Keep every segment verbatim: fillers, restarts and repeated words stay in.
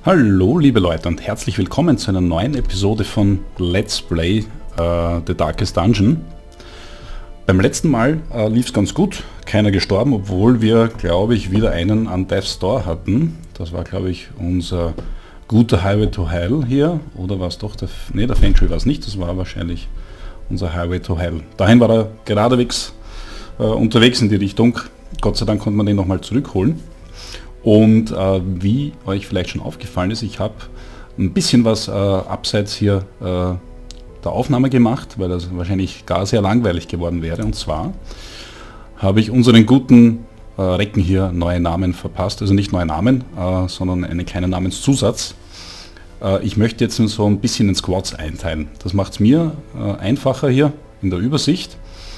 Hallo liebe Leute und herzlich willkommen zu einer neuen Episode von Let's Play äh, The Darkest Dungeon. Beim letzten Mal äh, lief es ganz gut, keiner gestorben, obwohl wir, glaube ich, wieder einen an Death's Door hatten. Das war, glaube ich, unser guter Highway to Hell hier, oder war es doch der... Ne, der Feng war es nicht, das war wahrscheinlich unser Highway to Hell. Dahin war er geradewegs äh, unterwegs in die Richtung. Gott sei Dank konnte man den nochmal zurückholen. Und äh, wie euch vielleicht schon aufgefallen ist, ich habe ein bisschen was äh, abseits hier äh, der Aufnahme gemacht, weil das wahrscheinlich gar sehr langweilig geworden wäre. Und zwar habe ich unseren guten äh, Recken hier neue Namen verpasst. Also nicht neue Namen, äh, sondern einen kleinen Namenszusatz. Äh, ich möchte jetzt so ein bisschen in Squads einteilen. Das macht es mir äh, einfacher hier in der Übersicht.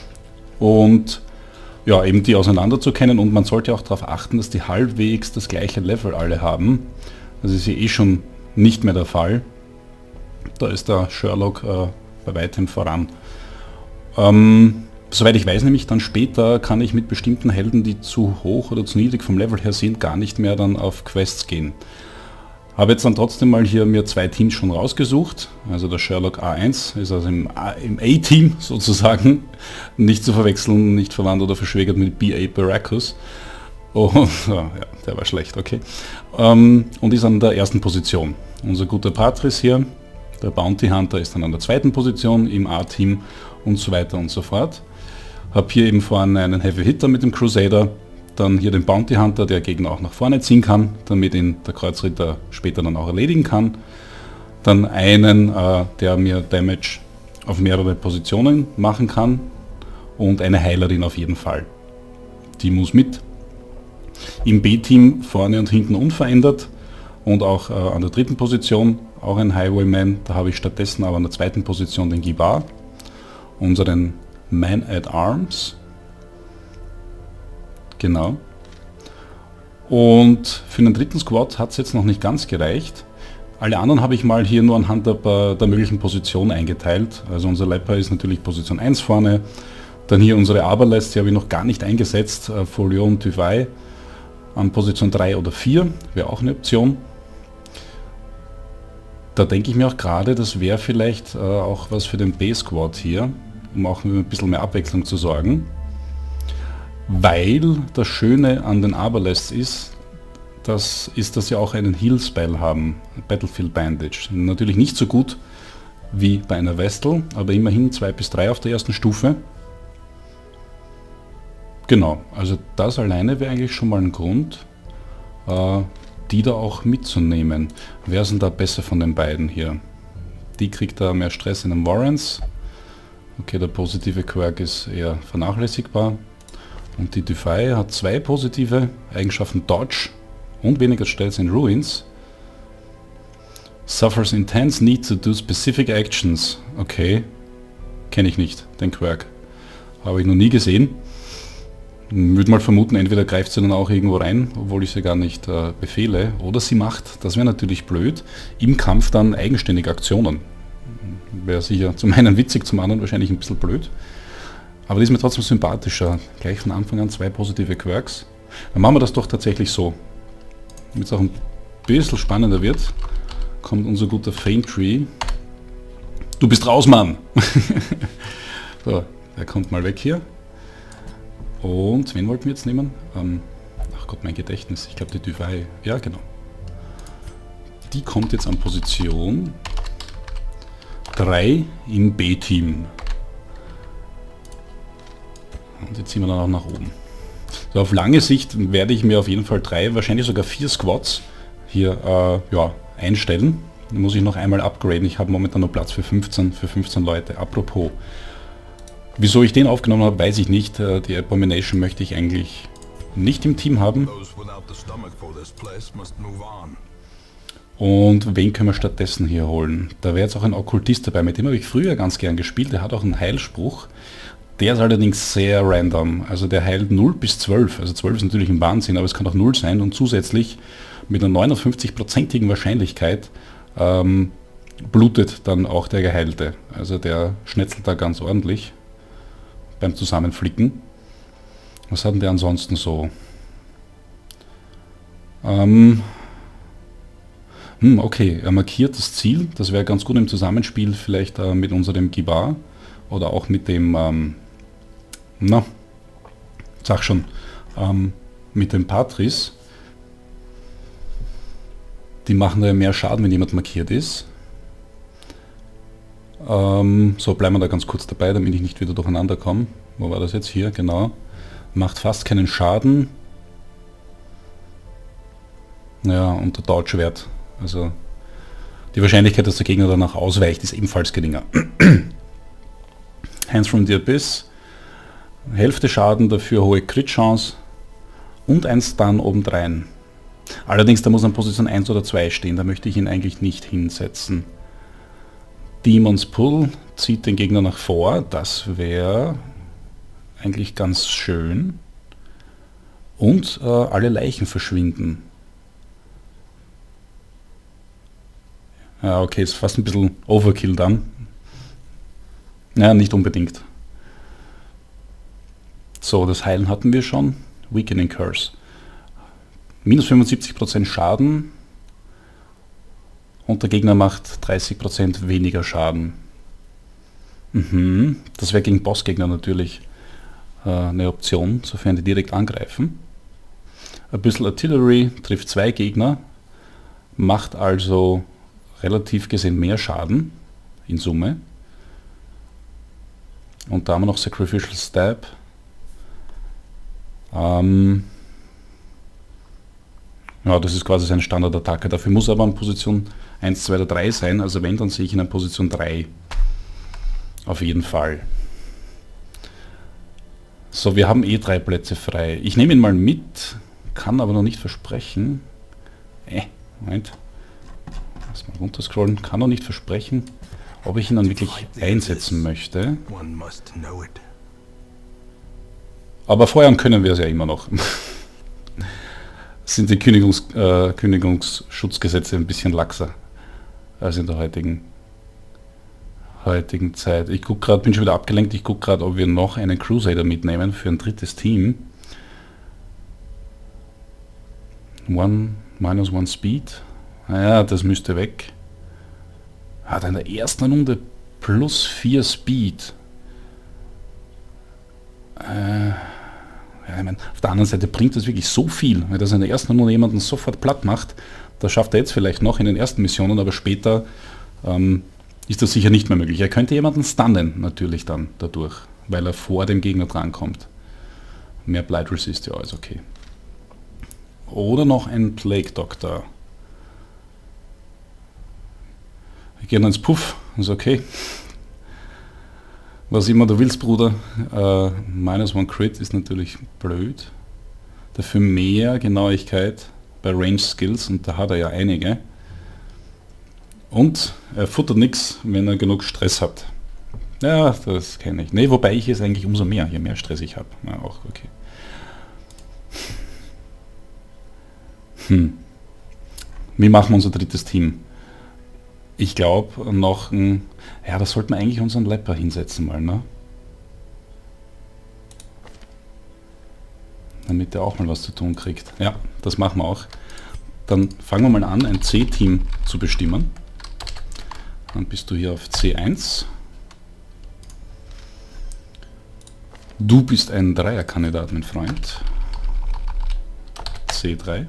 Und ja, eben die auseinander zu kennen, und man sollte auch darauf achten, dass die halbwegs das gleiche Level alle haben. Das ist ja eh schon nicht mehr der Fall. Da ist der Sherlock äh, bei weitem voran. Ähm, soweit ich weiß, nämlich dann später kann ich mit bestimmten Helden, die zu hoch oder zu niedrig vom Level her sind, gar nicht mehr dann auf Quests gehen. Habe jetzt dann trotzdem mal hier mir zwei Teams schon rausgesucht. Also der Sherlock A eins ist also im A-Team sozusagen, nicht zu verwechseln, nicht verwandt oder verschwägert mit B A Baracus. Und ja, der war schlecht, okay. Ähm, und ist an der ersten Position. Unser guter Patris hier, der Bounty Hunter, ist dann an der zweiten Position im A-Team und so weiter und so fort. Habe hier eben vorne einen Heavy Hitter mit dem Crusader. Dann hier den Bounty Hunter, der Gegner auch nach vorne ziehen kann, damit ihn der Kreuzritter später dann auch erledigen kann. Dann einen, äh, der mir Damage auf mehrere Positionen machen kann. Und eine Heilerin auf jeden Fall. Die muss mit. Im B-Team vorne und hinten unverändert. Und auch äh, an der dritten Position auch ein Highwayman. Da habe ich stattdessen aber an der zweiten Position den Gibar. Unseren Man at Arms. Genau. Und für den dritten Squad hat es jetzt noch nicht ganz gereicht. Alle anderen habe ich mal hier nur anhand der, der möglichen Position eingeteilt. Also unser Leper ist natürlich Position eins vorne. Dann hier unsere Aberlast, die habe ich noch gar nicht eingesetzt. Äh, Folio und Tuvai an Position drei oder vier, wäre auch eine Option. Da denke ich mir auch gerade, das wäre vielleicht äh, auch was für den B-Squad hier, um auch ein bisschen mehr Abwechslung zu sorgen. Weil das Schöne an den Aberlasts ist, das ist, dass sie auch einen Heal-Spell haben, Battlefield Bandage. Natürlich nicht so gut wie bei einer Vestal, aber immerhin zwei bis drei auf der ersten Stufe. Genau, also das alleine wäre eigentlich schon mal ein Grund, äh, die da auch mitzunehmen. Wer ist denn da besser von den beiden hier? Die kriegt da mehr Stress in den Warrens. Okay, der positive Quirk ist eher vernachlässigbar. Und die Tuvai hat zwei positive Eigenschaften, Dodge und weniger Stress in Ruins. Suffers intense need to do specific actions. Okay, kenne ich nicht, den Quirk. Habe ich noch nie gesehen. Würde mal vermuten, entweder greift sie dann auch irgendwo rein, obwohl ich sie gar nicht äh, befehle. Oder sie macht, das wäre natürlich blöd, im Kampf dann eigenständig Aktionen. Wäre sicher zum einen witzig, zum anderen wahrscheinlich ein bisschen blöd. Aber die ist mir trotzdem sympathischer. Gleich von Anfang an zwei positive Quirks. Dann machen wir das doch tatsächlich so. Damit es auch ein bisschen spannender wird, kommt unser guter Faintree. Du bist raus, Mann! So, der kommt mal weg hier. Und wen wollten wir jetzt nehmen? Ähm, ach Gott, mein Gedächtnis. Ich glaube die Tuvai. Ja, genau. Die kommt jetzt an Position drei im B-Team. Und jetzt ziehen wir dann auch nach oben. So, auf lange Sicht werde ich mir auf jeden Fall drei, wahrscheinlich sogar vier Squads hier äh, ja, einstellen. Dann muss ich noch einmal upgraden. Ich habe momentan noch Platz für fünfzehn, für fünfzehn Leute. Apropos, wieso ich den aufgenommen habe, weiß ich nicht. Äh, die Abomination möchte ich eigentlich nicht im Team haben. Und wen können wir stattdessen hier holen? Da wäre jetzt auch ein Okkultist dabei, mit dem habe ich früher ganz gern gespielt. Der hat auch einen Heilspruch. Der ist allerdings sehr random, also der heilt null bis zwölf, also zwölf ist natürlich ein Wahnsinn, aber es kann auch null sein und zusätzlich mit einer neunundfünfzig-prozentigen Wahrscheinlichkeit ähm, blutet dann auch der Geheilte. Also der schnetzelt da ganz ordentlich beim Zusammenflicken. Was hat denn der ansonsten so? Ähm, Hm, okay, er markiert das Ziel. Das wäre ganz gut im Zusammenspiel vielleicht äh, mit unserem Gibar oder auch mit dem, ähm, na, sag schon, ähm, mit dem Patris. Die machen da ja mehr Schaden, wenn jemand markiert ist. Ähm, so, bleiben wir da ganz kurz dabei, damit ich nicht wieder durcheinander komme. Wo war das jetzt? Hier, genau. Macht fast keinen Schaden. Ja, und der Dodge-Wert. Also die Wahrscheinlichkeit, dass der Gegner danach ausweicht, ist ebenfalls geringer. Hands from the Abyss. Hälfte Schaden, dafür hohe Crit-Chance. Und ein Stun obendrein. Allerdings, da muss an Position eins oder zwei stehen, da möchte ich ihn eigentlich nicht hinsetzen. Demon's Pull zieht den Gegner nach vor, das wäre eigentlich ganz schön. Und äh, alle Leichen verschwinden. Ja, okay, ist fast ein bisschen Overkill dann. Ja, nicht unbedingt. So, das Heilen hatten wir schon. Weakening Curse. Minus fünfundsiebzig Prozent Schaden und der Gegner macht dreißig Prozent weniger Schaden. Mhm. Das wäre gegen Bossgegner natürlich äh, eine Option, sofern die direkt angreifen. Ein bisschen Artillery trifft zwei Gegner, macht also relativ gesehen mehr Schaden in Summe. Und da haben wir noch Sacrificial Stab. Ähm, Ja, das ist quasi seine Standardattacke. Dafür muss er aber an Position eins, zwei oder drei sein. Also wenn, dann sehe ich ihn an Position drei. Auf jeden Fall. So, wir haben eh drei Plätze frei. Ich nehme ihn mal mit, kann aber noch nicht versprechen. Äh, Moment. Lass mal runterscrollen. Kann noch nicht versprechen, ob ich ihn dann wirklich einsetzen möchte. Aber feuern können wir es ja immer noch. Sind die Kündigungs, äh, Kündigungsschutzgesetze ein bisschen laxer als in der heutigen, heutigen Zeit. Ich gucke gerade, bin schon wieder abgelenkt, ich gucke gerade, ob wir noch einen Crusader mitnehmen für ein drittes Team. One, minus one Speed. Naja, das müsste weg. Hat in der ersten Runde plus vier Speed. Äh... Ja, ich meine, auf der anderen Seite bringt das wirklich so viel, weil das in der ersten Runde jemanden sofort platt macht. Das schafft er jetzt vielleicht noch in den ersten Missionen, aber später ähm, ist das sicher nicht mehr möglich. Er könnte jemanden stunnen natürlich dann dadurch, weil er vor dem Gegner drankommt. Mehr Blight Resist, ja, ist okay. Oder noch ein Plague Doctor. Wir gehen ins Puff, ist okay. Was immer du willst, Bruder. Äh, minus one Crit ist natürlich blöd. Dafür mehr Genauigkeit bei Range Skills und da hat er ja einige. Und er futtert nichts, wenn er genug Stress hat. Ja, das kenne ich. Ne, wobei ich es eigentlich umso mehr, je mehr Stress ich habe. Ja, auch okay. Hm. Wie machen wir unser drittes Team? Ich glaube noch ein... Ja, da sollten wir eigentlich unseren Leper hinsetzen mal, ne? Damit er auch mal was zu tun kriegt. Ja, das machen wir auch. Dann fangen wir mal an, ein C-Team zu bestimmen. Dann bist du hier auf C eins. Du bist ein Dreierkandidat, mein Freund. C drei.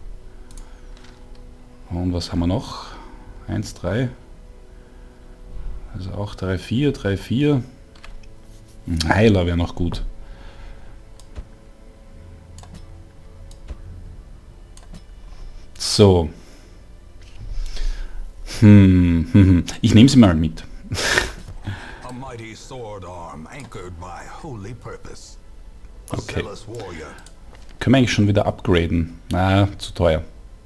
Und was haben wir noch? eins, drei. Also auch drei, vier, drei, vier. Ein Heiler wäre noch gut. So. Hm, hm, hm. Ich nehme sie mal mit. Okay. Können wir eigentlich schon wieder upgraden? Na, zu teuer.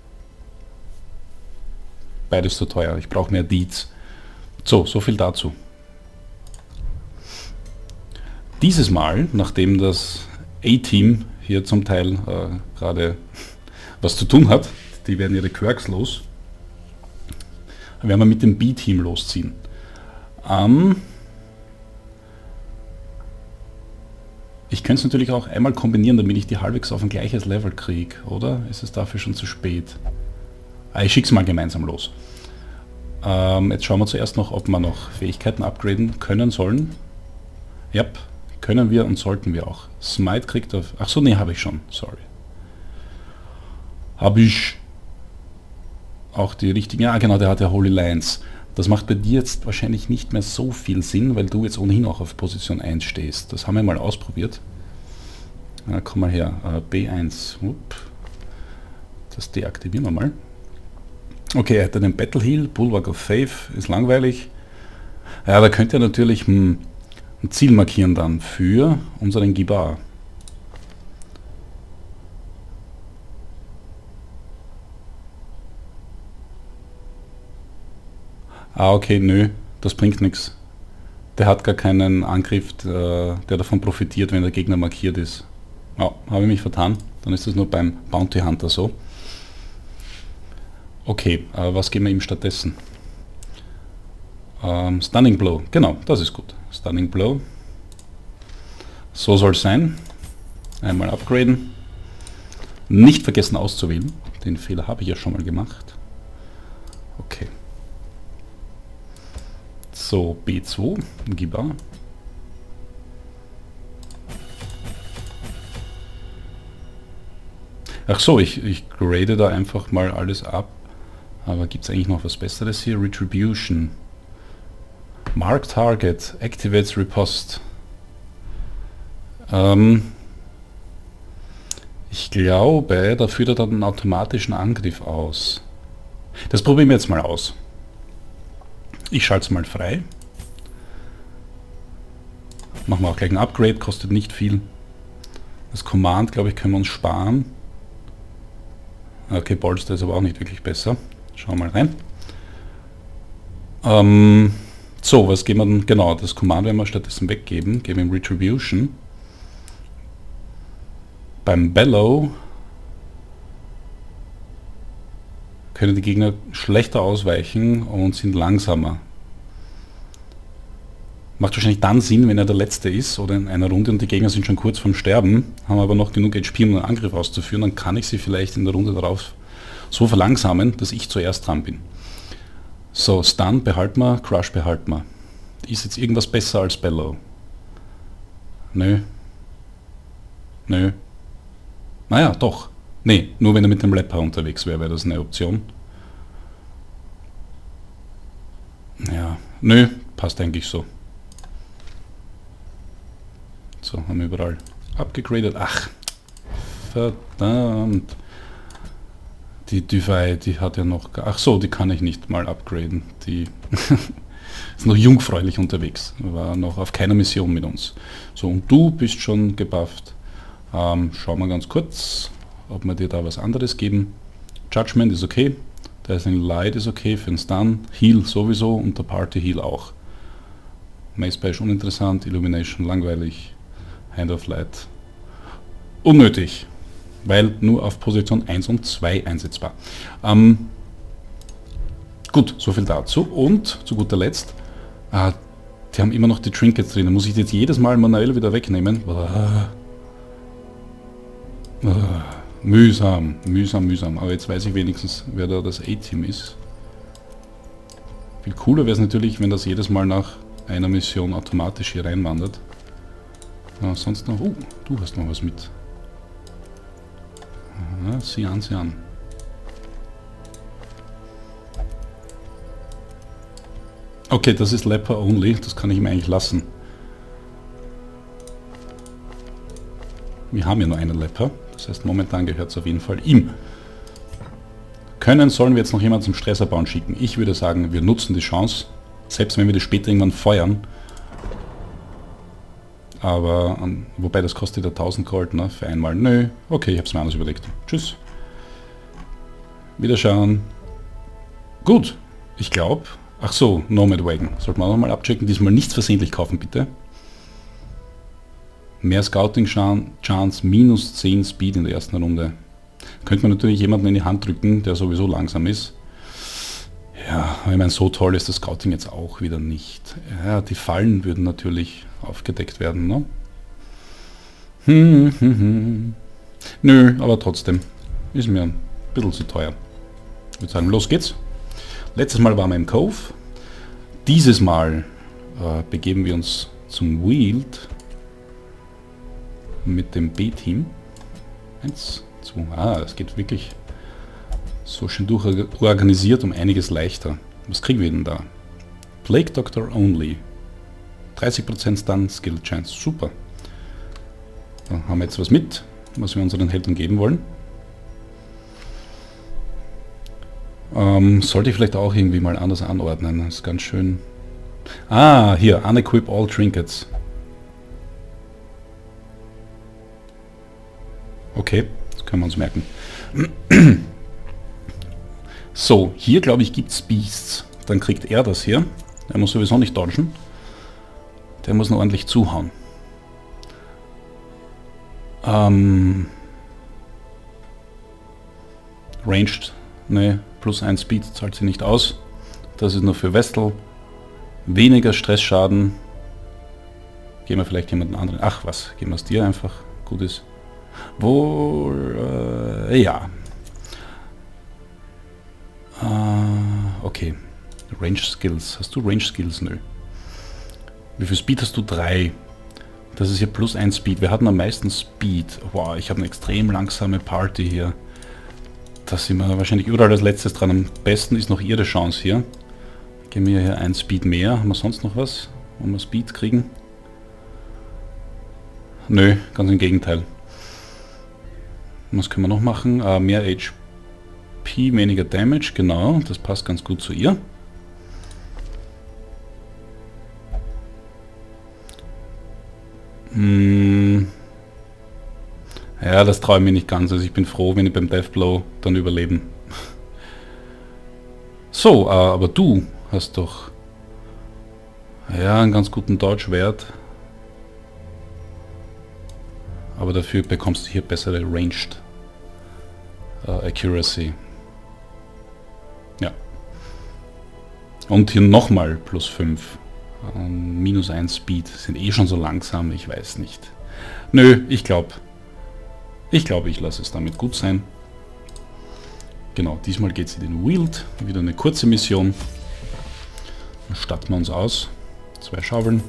Beides zu teuer. Ich brauche mehr Deeds. So, so viel dazu. Dieses Mal, nachdem das A-Team hier zum Teil äh, gerade was zu tun hat, die werden ihre Quirks los, werden wir mit dem B-Team losziehen. Ähm, ich könnte es natürlich auch einmal kombinieren, damit ich die halbwegs auf ein gleiches Level kriege, oder? Ist es dafür schon zu spät? Ah, ich schicke es mal gemeinsam los. Ähm, jetzt schauen wir zuerst noch, ob wir noch Fähigkeiten upgraden können sollen. Ja, können wir und sollten wir auch. Smite kriegt auf... Ach so, nee, habe ich schon. Sorry. Habe ich auch die richtigen... Ja, genau, der hat ja Holy Lance. Das macht bei dir jetzt wahrscheinlich nicht mehr so viel Sinn, weil du jetzt ohnehin auch auf Position eins stehst. Das haben wir mal ausprobiert. Na, komm mal her. Uh, B eins. Upp. Das deaktivieren wir mal. Okay, er hat den Battle Heal. Bulwark of Faith. Ist langweilig. Ja, da könnt ihr natürlich hm, ein Ziel markieren dann für unseren Gibar. Ah, okay, nö, das bringt nichts. Der hat gar keinen Angriff, äh, der davon profitiert, wenn der Gegner markiert ist. Oh, habe ich mich vertan. Dann ist das nur beim Bounty Hunter so. Okay, äh, was geben wir ihm stattdessen? Ähm, Stunning Blow, genau, das ist gut. Stunning Blow. So soll es sein. Einmal upgraden. Nicht vergessen auszuwählen. Den Fehler habe ich ja schon mal gemacht. Okay. So, B zwei, Gibar. Ach so, ich, ich grade da einfach mal alles ab. Aber gibt es eigentlich noch was Besseres hier? Retribution. Mark Target. Activates Riposte. Ähm, ich glaube, da führt er dann einen automatischen Angriff aus. Das probieren wir jetzt mal aus. Ich schalte es mal frei. Machen wir auch gleich ein Upgrade, kostet nicht viel. Das Command, glaube ich, können wir uns sparen. Okay, Bolster ist aber auch nicht wirklich besser. Schauen wir mal rein. Ähm, so, was geben wir denn? Genau, das Command werden wir stattdessen weggeben. Geben ihm Retribution. Beim Bellow können die Gegner schlechter ausweichen und sind langsamer. Macht wahrscheinlich dann Sinn, wenn er der Letzte ist oder in einer Runde und die Gegner sind schon kurz vorm Sterben, haben aber noch genug H P, um einen Angriff auszuführen, dann kann ich sie vielleicht in der Runde darauf so verlangsamen, dass ich zuerst dran bin. So, Stun behalten wir, Crush behalten wir. Ist jetzt irgendwas besser als Bellow? Nö. Nö. Naja, doch. Nee, nur wenn er mit dem Leper unterwegs wäre, wäre das eine Option. Ja, nö, passt eigentlich so. So, haben wir überall abgegradet. Ach, verdammt. Die Divide, die hat ja noch... Ach so, die kann ich nicht mal upgraden. Die ist noch jungfräulich unterwegs. War noch auf keiner Mission mit uns. So, und du bist schon gebufft. Ähm, schauen wir ganz kurz, ob wir dir da was anderes geben. Judgment ist okay. Dazzling Light ist okay für den Stun. Heal sowieso und der Party Heal auch. Mace Bash uninteressant. Illumination langweilig. Hand of Light unnötig, weil nur auf Position eins und zwei einsetzbar. Ähm, gut, soviel dazu. Und zu guter Letzt, äh, die haben immer noch die Trinkets drin. Da muss ich jetzt jedes Mal manuell wieder wegnehmen. Mühsam, mühsam, mühsam. Aber jetzt weiß ich wenigstens, wer da das A-Team ist. Viel cooler wäre es natürlich, wenn das jedes Mal nach einer Mission automatisch hier reinwandert. Ja, sonst noch... Oh, du hast noch was mit. Ja, sieh an, sieh an. Okay, das ist Leper Only. Das kann ich mir eigentlich lassen. Wir haben ja nur einen Leper. Das heißt, momentan gehört es auf jeden Fall ihm. Können, sollen wir jetzt noch jemanden zum Stressabbau schicken? Ich würde sagen, wir nutzen die Chance. Selbst wenn wir das später irgendwann feuern. Aber, um, wobei das kostet ja tausend Gold, ne? Für einmal. Nö. Okay, ich habe es mir anders überlegt. Tschüss. Wiederschauen. Gut. Ich glaube... Ach so, Nomad Wagon. Sollten wir auch nochmal abchecken. Diesmal nichts versehentlich kaufen, bitte. Mehr Scouting-Chance, minus zehn Speed in der ersten Runde. Könnte man natürlich jemanden in die Hand drücken, der sowieso langsam ist. Ja, ich meine, so toll ist das Scouting jetzt auch wieder nicht. Ja, die Fallen würden natürlich aufgedeckt werden, ne? Hm, hm, hm. Nö, aber trotzdem. Ist mir ein bisschen zu teuer. würde sagen, los geht's. Letztes Mal waren wir im Cove. Dieses Mal äh, begeben wir uns zum Weald mit dem B-Team. Eins, zwei, ah, es geht wirklich so schön durchorganisiert, um einiges leichter. Was kriegen wir denn da? Plague Doctor Only. dreißig Prozent Stun Skill Chance. Super. Da haben wir jetzt was mit, was wir unseren Helden geben wollen. Ähm, sollte ich vielleicht auch irgendwie mal anders anordnen. Das ist ganz schön. Ah, hier, unequip all trinkets. Okay, das können wir uns merken. So, hier glaube ich gibt es Beasts. Dann kriegt er das hier. Er muss sowieso nicht dodgen. Der muss nur ordentlich zuhauen. Ähm, Ranged, ne, plus eins Speed zahlt sie nicht aus. Das ist nur für Vestal. Weniger Stressschaden. Gehen wir vielleicht jemanden anderen. Ach was, geben wir es dir einfach. Gut ist. Wohl, äh, ja. Äh, okay. Range Skills. Hast du Range Skills? Nö. Wie viel Speed hast du? Drei. Das ist hier plus ein Speed. Wir hatten am meisten Speed. Wow, ich habe eine extrem langsame Party hier. Da sind wir wahrscheinlich überall als letztes dran. Am besten ist noch ihre Chance hier. Geben wir hier ein Speed mehr. Haben wir sonst noch was, wo wir Speed kriegen? Nö, ganz im Gegenteil. Was können wir noch machen? Uh, mehr H P, weniger Damage. Genau, das passt ganz gut zu ihr. Hm. Ja, das traue ich mir nicht ganz. Also ich bin froh, wenn ich beim Deathblow dann überleben. So, uh, aber du hast doch ja einen ganz guten Dodge-Wert. Aber dafür bekommst du hier bessere Ranged uh, Accuracy. Ja. Und hier nochmal plus fünf. Um, minus eins Speed. Sind eh schon so langsam, ich weiß nicht. Nö, ich glaube. Ich glaube, ich lasse es damit gut sein. Genau, diesmal geht es in den Weald. Wieder eine kurze Mission. Dann statten wir uns aus. Zwei Schaufeln.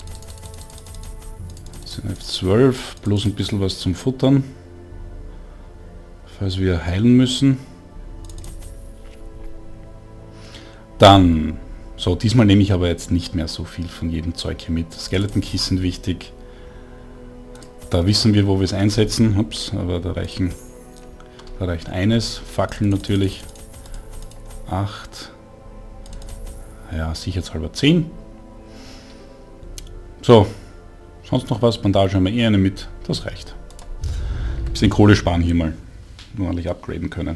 Das sind F zwölf, bloß ein bisschen was zum Futtern. Falls wir heilen müssen. Dann, so, diesmal nehme ich aber jetzt nicht mehr so viel von jedem Zeug hier mit. Skeleton Keys sind wichtig. Da wissen wir, wo wir es einsetzen. Ups, aber da reichen, da reicht eines. Fackeln natürlich. acht. Ja, sicherheitshalber zehn. So. Sonst noch was? Bandage haben wir eh eine mit. Das reicht. Ein bisschen Kohle sparen hier mal. Nur ordentlich upgraden können.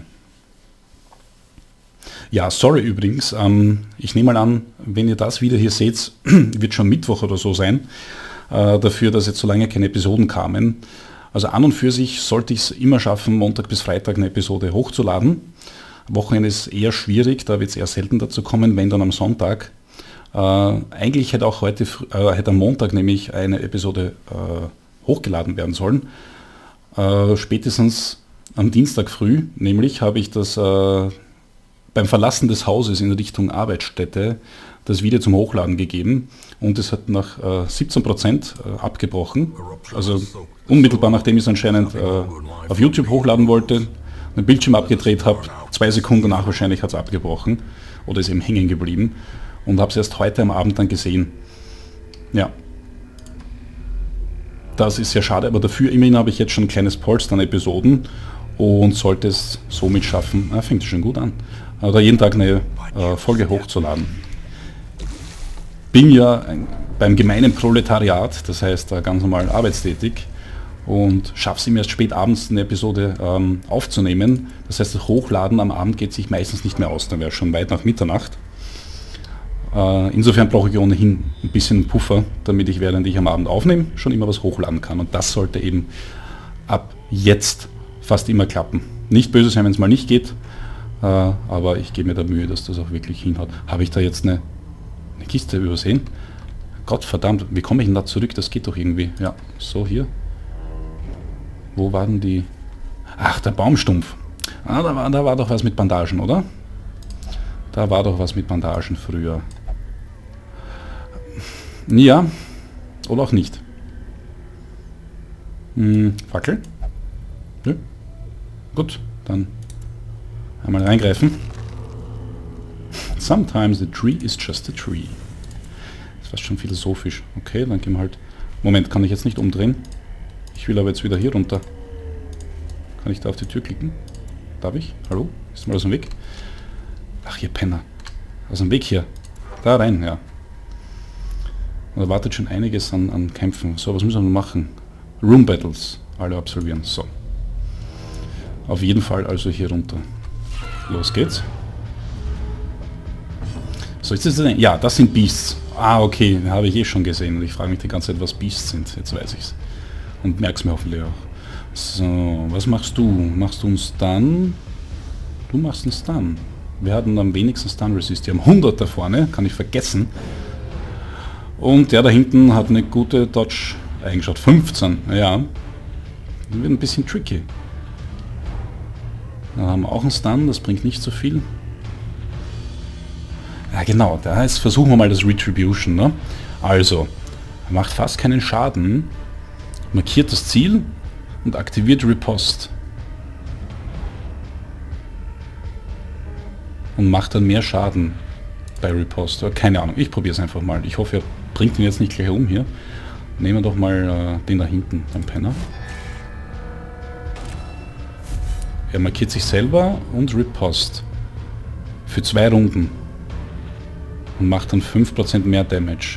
Ja, sorry übrigens. Ähm, ich nehme mal an, wenn ihr das wieder hier seht, wird schon Mittwoch oder so sein. Äh, dafür, dass jetzt so lange keine Episoden kamen. Also an und für sich sollte ich es immer schaffen, Montag bis Freitag eine Episode hochzuladen. Wochenende ist eher schwierig, da wird es eher selten dazu kommen, wenn dann am Sonntag. Äh, eigentlich hätte auch heute, äh, hätte am Montag nämlich eine Episode äh, hochgeladen werden sollen. Äh, spätestens am Dienstag früh, nämlich habe ich das äh, beim Verlassen des Hauses in Richtung Arbeitsstätte das Video zum Hochladen gegeben und es hat nach äh, siebzehn Prozent äh, abgebrochen. Also unmittelbar nachdem ich es anscheinend äh, auf YouTube hochladen wollte, den Bildschirm abgedreht habe, zwei Sekunden danach wahrscheinlich hat es abgebrochen oder ist eben hängen geblieben. Und habe es erst heute am Abend dann gesehen. Ja. Das ist sehr schade, aber dafür immerhin habe ich jetzt schon ein kleines Polster an Episoden und sollte es somit schaffen, ah, fängt schon gut an, oder jeden Tag eine äh, Folge hochzuladen. Bin ja ein, beim gemeinen Proletariat, das heißt äh, ganz normal arbeitstätig und schaffe es ihm erst spät abends eine Episode ähm, aufzunehmen. Das heißt, das Hochladen am Abend geht sich meistens nicht mehr aus, dann wäre es schon weit nach Mitternacht. Insofern brauche ich ohnehin ein bisschen Puffer, damit ich, während ich am Abend aufnehme, schon immer was hochladen kann. Und das sollte eben ab jetzt fast immer klappen. Nicht böse sein, wenn es mal nicht geht, aber ich gebe mir da Mühe, dass das auch wirklich hinhaut. Habe ich da jetzt eine, eine Kiste übersehen? Gott verdammt, wie komme ich denn da zurück? Das geht doch irgendwie. Ja, so hier. Wo waren die? Ach, der Baumstumpf. Ah, da war, da war doch was mit Bandagen, oder? Da war doch was mit Bandagen früher. Ja, oder auch nicht. Hm, Fackel? Ja. Gut, dann einmal reingreifen. Sometimes the tree is just a tree. Das ist fast schon philosophisch. Okay, dann gehen wir halt... Moment, kann ich jetzt nicht umdrehen? Ich will aber jetzt wieder hier runter. Kann ich da auf die Tür klicken? Darf ich? Hallo? Ist mal aus dem Weg? Ach, ihr Penner. Aus dem Weg hier. Da rein, ja. Da wartet schon einiges an, an Kämpfen. So, was müssen wir machen? Room Battles. Alle absolvieren. So. Auf jeden Fall also hier runter. Los geht's. So, jetzt ist es ein... Ja, das sind Beasts. Ah, okay, habe ich eh schon gesehen. Und ich frage mich die ganze Zeit, was Beasts sind. Jetzt weiß ich's. Und merk's mir hoffentlich auch. So, was machst du? Machst du einen Stun? Du machst einen Stun. Wir hatten am wenigsten Stun Resist. Die haben hundert da vorne, kann ich vergessen. Und der da hinten hat eine gute Dodge-Eigenschaft. fünfzehn, ja. Das wird ein bisschen tricky. Dann haben wir auch einen Stun, das bringt nicht so viel. Ja genau, da heißt, versuchen wir mal das Retribution. Ne? Also, er macht fast keinen Schaden, markiert das Ziel und aktiviert Riposte. Und macht dann mehr Schaden bei Riposte. Keine Ahnung, ich probiere es einfach mal. Ich hoffe, er bringt ihn jetzt nicht gleich um hier. Nehmen wir doch mal äh, den da hinten, den Penner. Er markiert sich selber und Riposte. Für zwei Runden. Und macht dann fünf Prozent mehr Damage.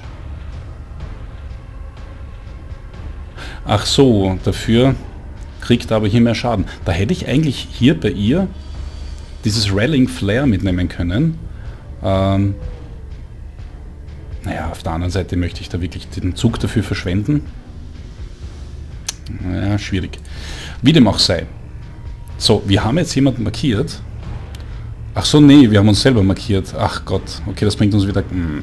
Ach so, dafür kriegt er aber hier mehr Schaden. Da hätte ich eigentlich hier bei ihr dieses Rallying Flare mitnehmen können. Ähm, naja, auf der anderen Seite möchte ich da wirklich den Zug dafür verschwenden. Ja, schwierig. Wie dem auch sei. So, wir haben jetzt jemanden markiert. Ach so, nee, wir haben uns selber markiert. Ach Gott, okay, das bringt uns wieder... Mm,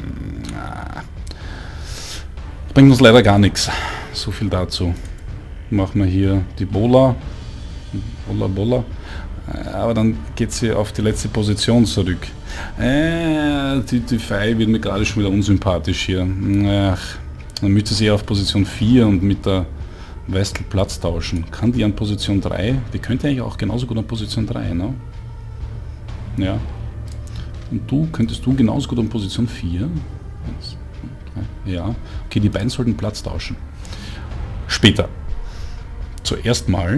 das bringt uns leider gar nichts. So viel dazu. Machen wir hier die Bola. Bola, Bola. Aber dann geht sie auf die letzte Position zurück. Äh, die, die Fei wird mir gerade schon wieder unsympathisch hier. Ach, dann müsste sie auf Position vier und mit der Westel Platz tauschen. Kann die an Position drei? Die könnte eigentlich auch genauso gut an Position drei, ne? Ja. Und du, könntest du genauso gut an Position vier? Ja. Okay, die beiden sollten Platz tauschen. Später. Zuerst mal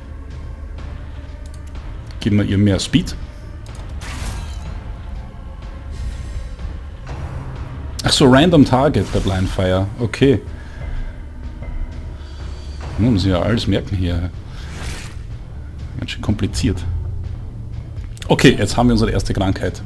geben wir ihr mehr Speed. Ach so, Random Target bei Blind Fire. Okay. Da muss ich ja alles merken hier. Ganz schön kompliziert. Okay, jetzt haben wir unsere erste Krankheit.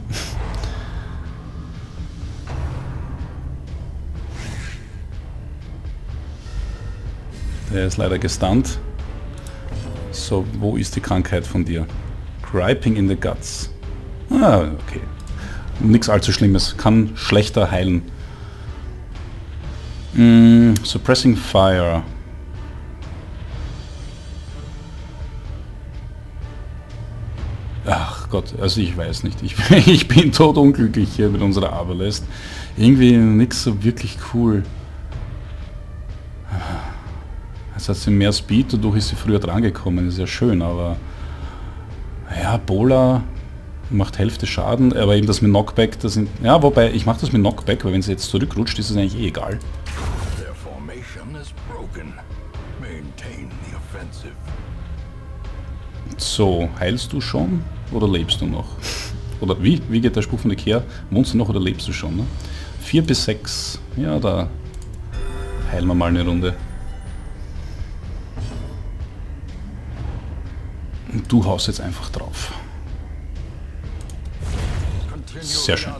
Der ist leider gestunt. So, wo ist die Krankheit von dir? Griping in the Guts. Ah, okay. Nichts allzu Schlimmes. Kann schlechter heilen. Mm, Suppressing Fire. Ach Gott, also ich weiß nicht. Ich, ich bin todunglücklich hier mit unserer Avalest. Irgendwie nichts so wirklich cool. Jetzt hat sie mehr Speed, dadurch ist sie früher dran gekommen. Ist ja schön, aber... Ja, Bola macht Hälfte Schaden, aber eben das mit Knockback, das sind... Ja, wobei, ich mache das mit Knockback, weil wenn sie jetzt zurückrutscht, ist es eigentlich eh egal. So, heilst du schon oder lebst du noch? Oder wie? Wie geht der Spruch von Ikea? Wohnst du noch oder lebst du schon? Ne? vier bis sechs. Ja, da heilen wir mal eine Runde. Und du haust jetzt einfach drauf. Sehr schön.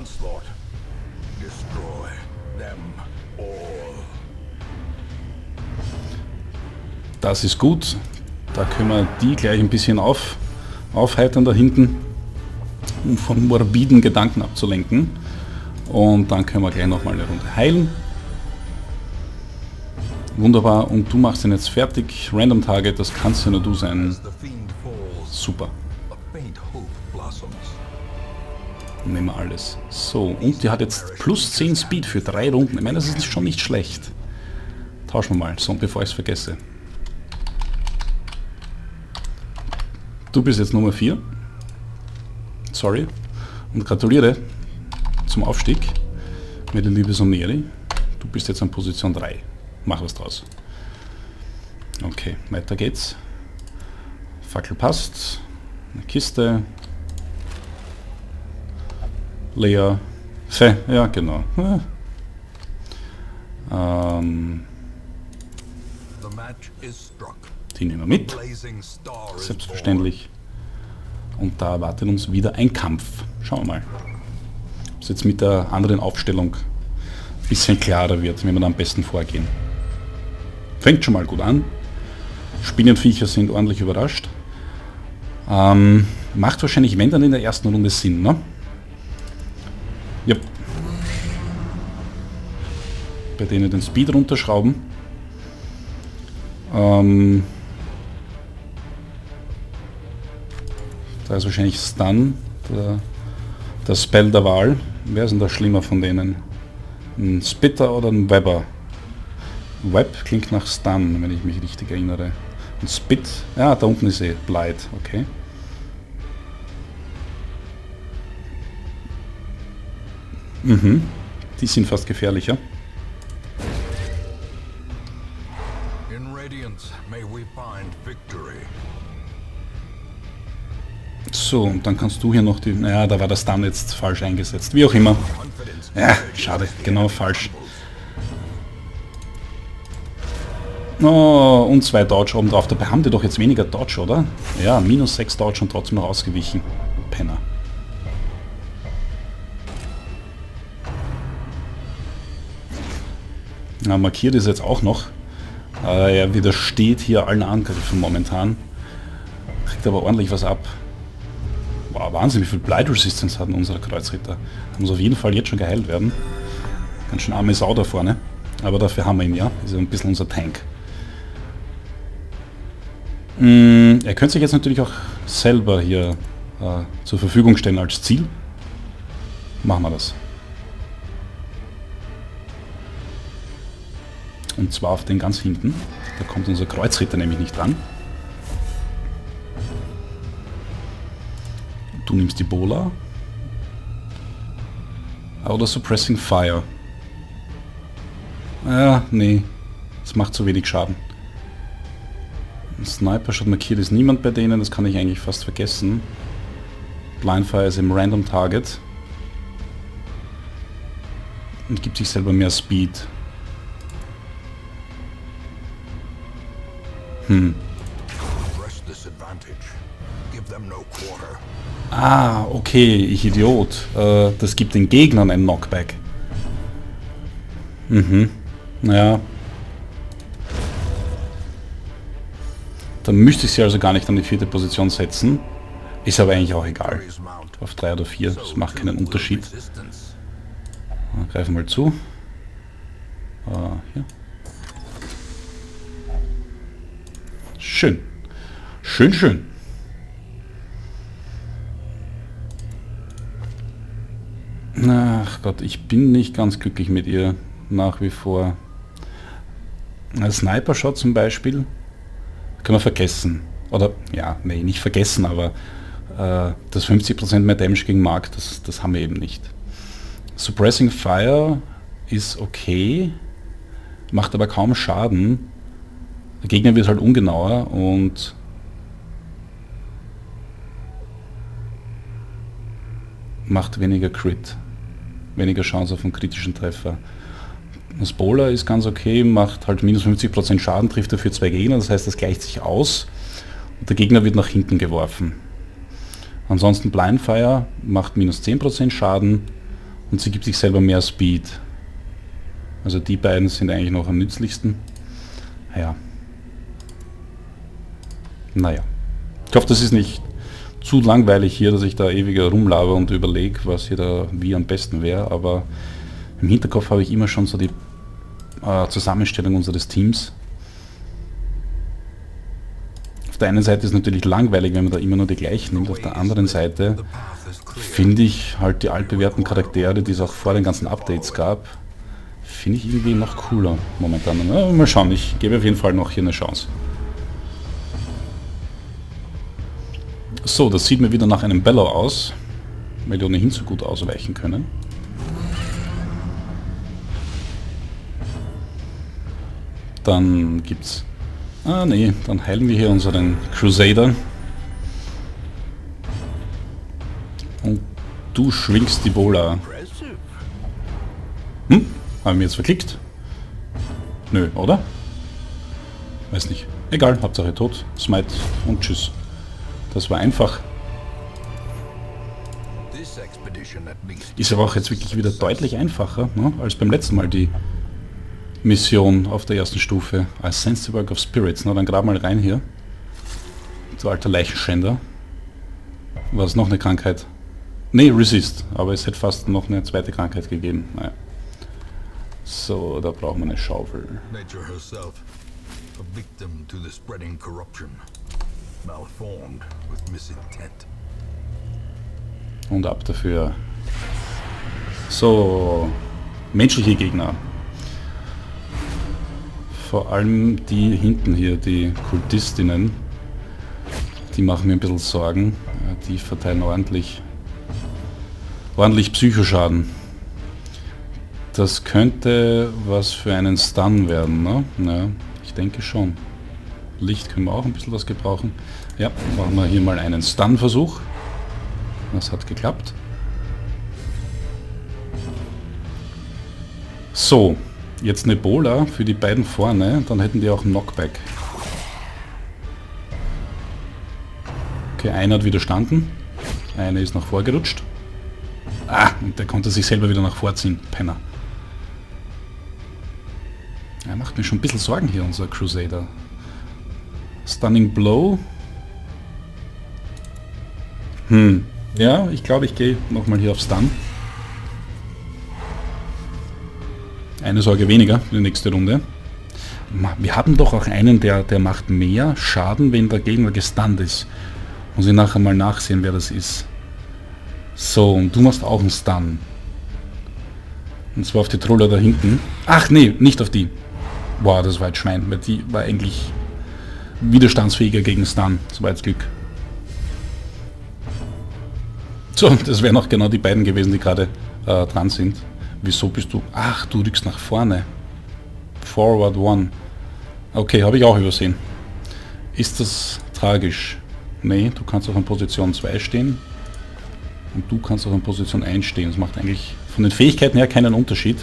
Das ist gut. Da können wir die gleich ein bisschen auf, aufheitern da hinten, um von morbiden Gedanken abzulenken. Und dann können wir gleich nochmal eine Runde heilen. Wunderbar. Und du machst ihn jetzt fertig. Random Target, das kannst ja nur du sein. Super. Nehmen wir alles. So, und die hat jetzt plus zehn Speed für drei Runden. Ich meine, das ist schon nicht schlecht. Tauschen wir mal, so, bevor ich es vergesse. Du bist jetzt Nummer vier. Sorry. Und gratuliere zum Aufstieg, meine liebe Soneri. Du bist jetzt an Position drei. Mach was draus. Okay, weiter geht's. Fackel passt. Eine Kiste. Lea. Fe, ja genau. Ja. Ähm, die nehmen wir mit. Selbstverständlich. Und da erwartet uns wieder ein Kampf. Schauen wir mal. Ob es jetzt mit der anderen Aufstellung ein bisschen klarer wird, wie wir da am besten vorgehen. Fängt schon mal gut an. Spinnenviecher sind ordentlich überrascht. Ähm, macht wahrscheinlich, wenn dann in der ersten Runde Sinn, ne? Ja. Bei denen den Speed runterschrauben. Ähm, da ist wahrscheinlich Stun, der, der Spell der Wahl. Wer ist denn da schlimmer von denen? Ein Spitter oder ein Webber? Web klingt nach Stun, wenn ich mich richtig erinnere. Und Spit, ja, da unten ist eh Blight, okay. Mhm, die sind fast gefährlicher. So, und dann kannst du hier noch die... Naja, da war das dann jetzt falsch eingesetzt. Wie auch immer. Ja, schade, genau falsch. Oh, und zwei Dodge oben drauf. Dabei haben die doch jetzt weniger Dodge, oder? Ja, minus sechs Dodge und trotzdem noch ausgewichen. Penner. Na, markiert ist jetzt auch noch. Äh, er widersteht hier allen Angriffen momentan. Kriegt aber ordentlich was ab. Wow, Wahnsinn, wie viel Blight Resistance hatten unsere Kreuzritter. Da muss auf jeden Fall jetzt schon geheilt werden. Ganz schön arme Sau da vorne. Aber dafür haben wir ihn ja. Ist ja ein bisschen unser Tank. Mm, er könnte sich jetzt natürlich auch selber hier äh, zur Verfügung stellen als Ziel. Machen wir das. Und zwar auf den ganz hinten. Da kommt unser Kreuzritter nämlich nicht dran. Du nimmst die Bola. Oder Suppressing Fire. Ah, nee. Das macht zu wenig Schaden. Ein Sniper Shot markiert ist niemand bei denen, das kann ich eigentlich fast vergessen. Blindfire ist im Random Target. Und gibt sich selber mehr Speed. Hm. Ah, okay, ich Idiot. Äh, das gibt den Gegnern einen Knockback. Mhm. Naja. Dann müsste ich sie also gar nicht an die vierte Position setzen. Ist aber eigentlich auch egal. Auf drei oder vier, das macht keinen Unterschied. Greifen wir mal zu. Uh, hier. Schön. Schön, schön. Ach Gott, ich bin nicht ganz glücklich mit ihr nach wie vor. Ein Sniper-Shot zum Beispiel kann man vergessen. Oder, ja, nee, nicht vergessen, aber äh, das fünfzig Prozent mehr Damage gegen Mark, das, das haben wir eben nicht. Suppressing Fire ist okay, macht aber kaum Schaden. Der Gegner wird halt ungenauer und macht weniger Crit, weniger Chance auf einen kritischen Treffer. Das Bowler ist ganz okay, macht halt minus fünfzig Prozent Schaden, trifft dafür zwei Gegner, das heißt, das gleicht sich aus und der Gegner wird nach hinten geworfen. Ansonsten Blindfire macht minus zehn Prozent Schaden und sie gibt sich selber mehr Speed. Also die beiden sind eigentlich noch am nützlichsten. Ja. Naja. Ich hoffe, das ist nicht zu langweilig hier, dass ich da ewiger rumlaber und überlege, was hier da wie am besten wäre, aber im Hinterkopf habe ich immer schon so die äh, Zusammenstellung unseres Teams. Auf der einen Seite ist es natürlich langweilig, wenn man da immer nur die gleichen nimmt, auf der anderen Seite finde ich halt die altbewährten Charaktere, die es auch vor den ganzen Updates gab, finde ich irgendwie noch cooler momentan. Na, mal schauen, ich gebe auf jeden Fall noch hier eine Chance. So, das sieht mir wieder nach einem Bellow aus, weil die ohnehin so gut ausweichen können. Dann gibt's... Ah nee, dann heilen wir hier unseren Crusader. Und du schwingst die Bola. Hm? Haben wir jetzt verklickt? Nö, oder? Weiß nicht. Egal, Hauptsache tot. Smite und tschüss. Das war einfach. Ist aber auch jetzt wirklich wieder deutlich einfacher, ne, als beim letzten Mal die Mission auf der ersten Stufe. Als Sense the Work of Spirits. Na, dann grab mal rein hier. Du alter Leichenschänder. War es noch eine Krankheit? Ne, Resist. Aber es hätte fast noch eine zweite Krankheit gegeben. Naja. So, da brauchen wir eine Schaufel. Nature herself, a victim to the spreading corruption, malformed with misintent. Und ab dafür. So, menschliche Gegner. Vor allem die hinten hier, die Kultistinnen, die machen mir ein bisschen Sorgen. Die verteilen ordentlich, ordentlich Psychoschaden. Das könnte was für einen Stun werden, ne? Ja, ich denke schon. Licht können wir auch ein bisschen was gebrauchen. Ja, machen wir hier mal einen Stun-Versuch. Das hat geklappt. So, jetzt eine Bola für die beiden vorne, dann hätten die auch einen Knockback. Okay, einer hat widerstanden. Einer ist nach vorgerutscht. Ah, und der konnte sich selber wieder nach vorziehen. Penner. Er macht mir schon ein bisschen Sorgen hier, unser Crusader. Stunning Blow. Hm. Ja, ich glaube, ich gehe nochmal hier auf Stun. Eine Sorge weniger für die nächste Runde. Wir haben doch auch einen, der, der macht mehr Schaden, wenn der Gegner gestunt ist. Muss ich nachher mal nachsehen, wer das ist. So, und du machst auch einen Stun. Und zwar auf die Troller da hinten. Ach nee, nicht auf die. Wow, das war jetzt Schwein, weil die war eigentlich widerstandsfähiger gegen Stun. Das war jetzt Glück. So, das wären auch genau die beiden gewesen, die gerade äh, dran sind. Wieso bist du... Ach, du rückst nach vorne. Forward one. Okay, habe ich auch übersehen. Ist das tragisch? Nee, du kannst auch in Position zwei stehen. Und du kannst auch in Position eins stehen. Das macht eigentlich von den Fähigkeiten her keinen Unterschied.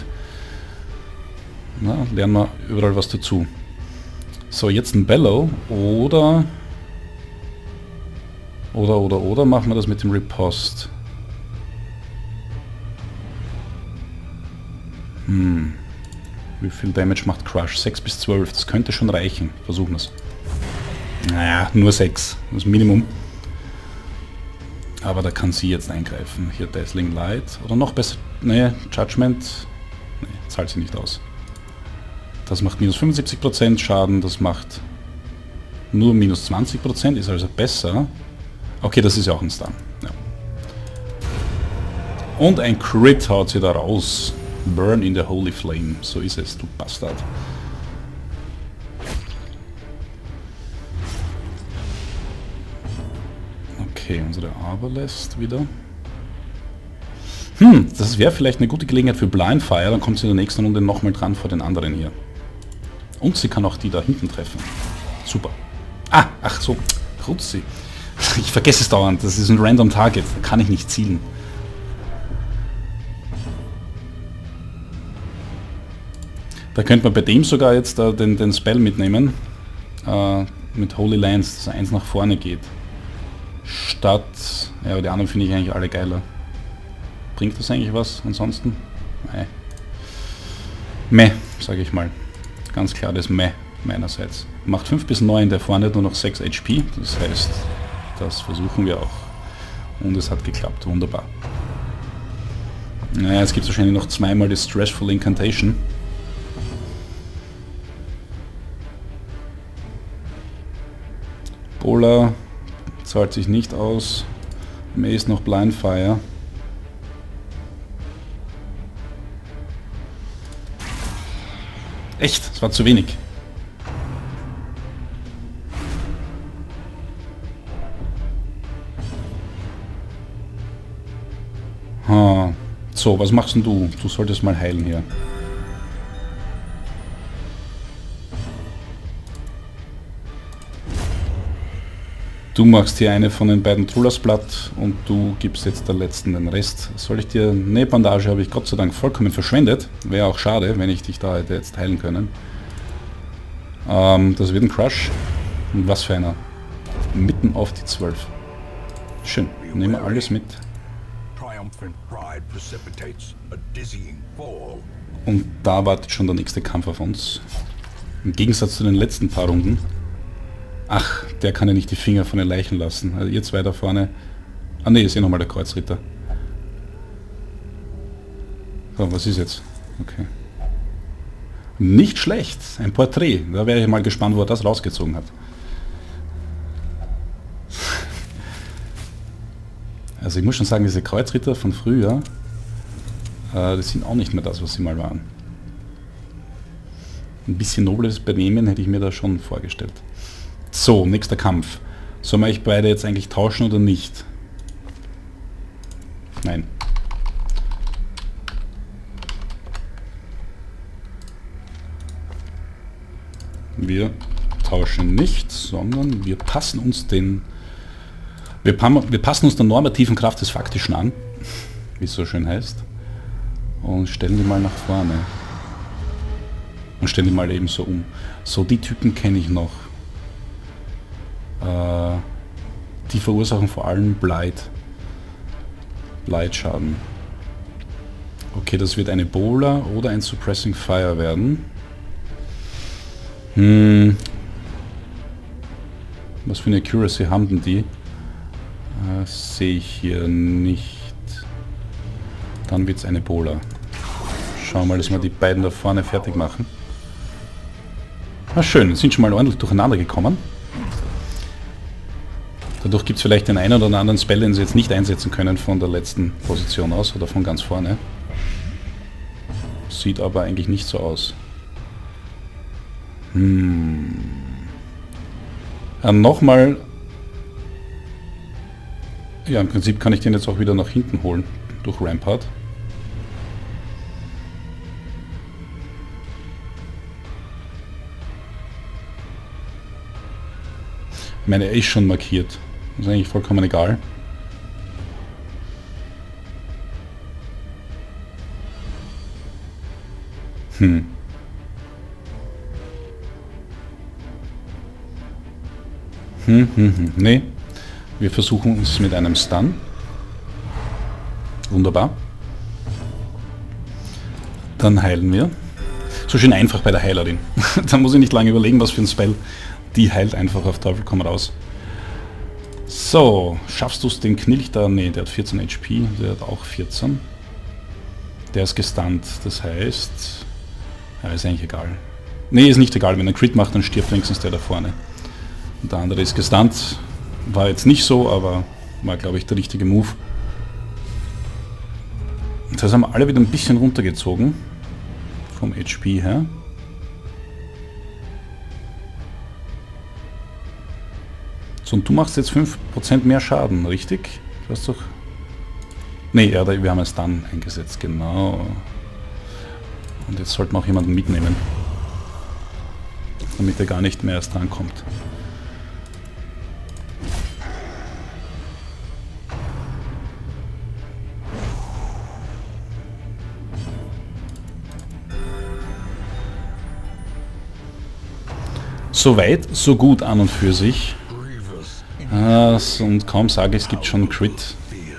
Na, lernen wir überall was dazu. So, jetzt ein Bellow. Oder... Oder, oder, oder machen wir das mit dem Riposte. Hm. Wie viel Damage macht Crush? sechs bis zwölf. Das könnte schon reichen. Versuchen wir es. Naja, nur sechs. Das Minimum. Aber da kann sie jetzt eingreifen. Hier Dazzling Light. Oder noch besser. Nee, Judgment. Nee, zahlt sie nicht aus. Das macht minus fünfundsiebzig Prozent Schaden. Das macht nur minus zwanzig Prozent. Ist also besser. Okay, das ist ja auch ein Stun. Ja. Und ein Crit haut sie da raus. Burn in the Holy Flame. So ist es, du Bastard. Okay, unsere Arbalest wieder. Hm, das wäre vielleicht eine gute Gelegenheit für Blind Fire. Dann kommt sie in der nächsten Runde nochmal dran vor den anderen hier. Und sie kann auch die da hinten treffen. Super. Ah, ach so. Rutzi. Ich vergesse es dauernd. Das ist ein Random Target. Da kann ich nicht zielen. Da könnte man bei dem sogar jetzt äh, den, den Spell mitnehmen. Äh, mit Holy Lance, dass eins nach vorne geht. Statt... Ja, aber die anderen finde ich eigentlich alle geiler. Bringt das eigentlich was ansonsten? Nein. Meh, sage ich mal. Ganz klar das Meh meinerseits. Macht fünf bis neun, der vorne hat nur noch sechs H P. Das heißt, das versuchen wir auch. Und es hat geklappt. Wunderbar. Naja, es gibt wahrscheinlich noch zweimal die Stressful Incantation. Bola zahlt sich nicht aus. Mir ist noch Blindfire. Echt, das war zu wenig. Ha. So, was machst denn du? Du solltest mal heilen hier. Du machst hier eine von den beiden Trullers platt und du gibst jetzt der letzten den Rest. Soll ich dir... Ne, Bandage habe ich Gott sei Dank vollkommen verschwendet. Wäre auch schade, wenn ich dich da hätte jetzt heilen können. Ähm, das wird ein Crush. Und was für einer. Mitten auf die zwölf. Schön. Nehmen wir alles mit. Und da wartet schon der nächste Kampf auf uns. Im Gegensatz zu den letzten paar Runden. Ach, der kann ja nicht die Finger von den Leichen lassen. Also ihr zwei da vorne. Ah ne, ist eh nochmal der Kreuzritter. So, was ist jetzt? Okay. Nicht schlecht. Ein Porträt. Da wäre ich mal gespannt, wo er das rausgezogen hat. Also ich muss schon sagen, diese Kreuzritter von früher, äh, das sind auch nicht mehr das, was sie mal waren. Ein bisschen nobles Benehmen hätte ich mir da schon vorgestellt. So, nächster Kampf. Sollen wir euch beide jetzt eigentlich tauschen oder nicht? Nein. Wir tauschen nicht, sondern wir passen uns den... Wir, wir passen uns der normativen Kraft des Faktischen an, wie es so schön heißt, und stellen die mal nach vorne. Und stellen die mal eben so um. So, die Typen kenne ich noch. Äh, die verursachen vor allem Blight. Blight-Schaden. Okay, das wird eine Bowler oder ein Suppressing Fire werden. Hm. Was für eine Accuracy haben denn die? Äh, sehe ich hier nicht. Dann wird es eine Bowler. Schauen wir mal, dass wir die beiden da vorne fertig machen. Ah, schön, sind schon mal ordentlich durcheinander gekommen. Dadurch gibt es vielleicht den einen oder anderen Spell, den sie jetzt nicht einsetzen können von der letzten Position aus oder von ganz vorne. Sieht aber eigentlich nicht so aus. Hm. Ja, nochmal. Ja, im Prinzip kann ich den jetzt auch wieder nach hinten holen durch Rampart. Ich meine, er ist schon markiert. Das ist eigentlich vollkommen egal. Hm. Hm, hm, hm. Nee. Wir versuchen uns mit einem Stun. Wunderbar. Dann heilen wir. So schön einfach bei der Heilerin. Da muss ich nicht lange überlegen, was für ein Spell. Die heilt einfach auf Teufel komm raus. So, schaffst du es den Knilch da? Ne, der hat vierzehn H P, der hat auch vierzehn. Der ist gestunt, das heißt... Ja, ist eigentlich egal. Ne, ist nicht egal, wenn er Crit macht, dann stirbt wenigstens der da vorne. Und der andere ist gestunt. War jetzt nicht so, aber war, glaube ich, der richtige Move. Das heißt, haben wir alle wieder ein bisschen runtergezogen. Vom H P her. So, und du machst jetzt fünf Prozent mehr Schaden, richtig? Du hast doch... Ne, ja, wir haben es dann eingesetzt, genau. Und jetzt sollten wir auch jemanden mitnehmen. Damit er gar nicht mehr erst drankommt. So weit, so gut an und für sich. Ah, und kaum sage ich, es gibt schon Crit.